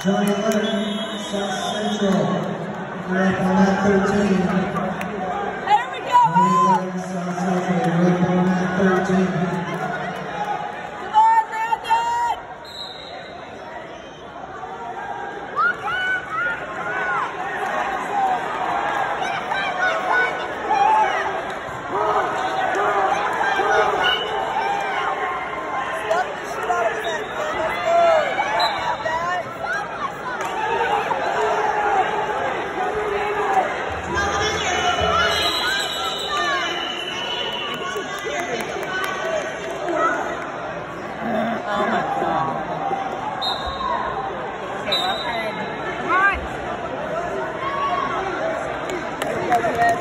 Johnny Lennon, South Central. You're up on that 13. There we go! Johnny Lennon, South Central. You're up on that 13. Oh my God. Okay, left hand. Come on. There we go, Red.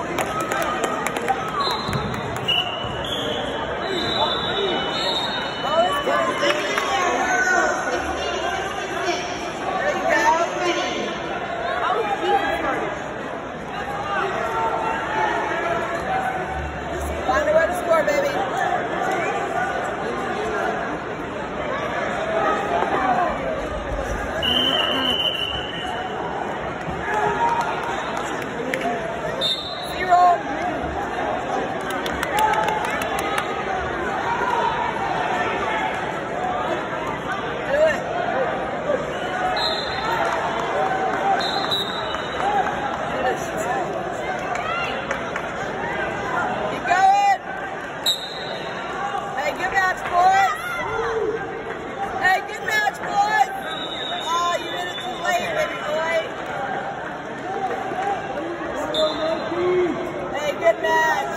Oh, it's good. There you go. Oh, Jesus. Find a way to score, baby. Good match.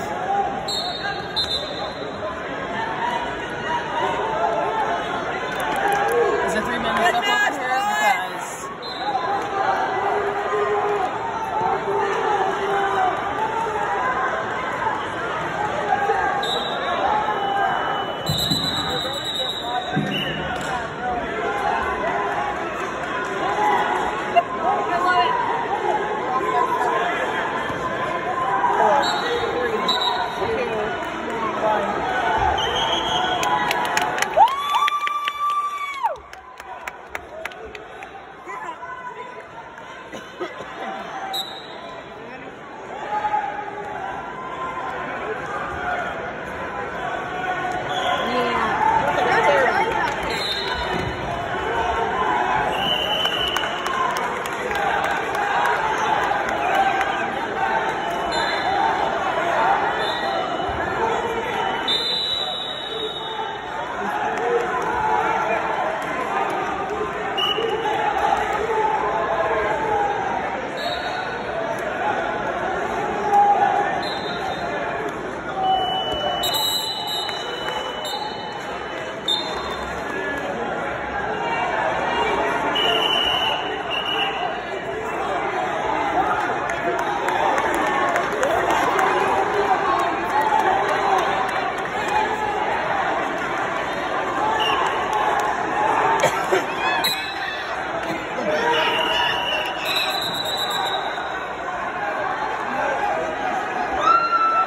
Is it 3 minutes left over here?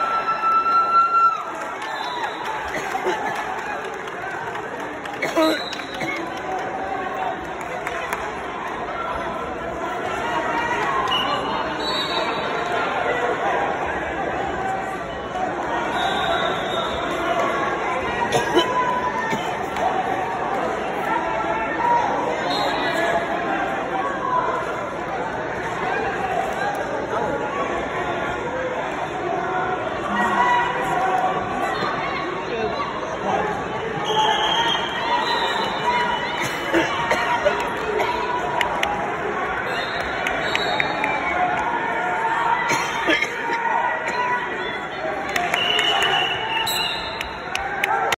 Good.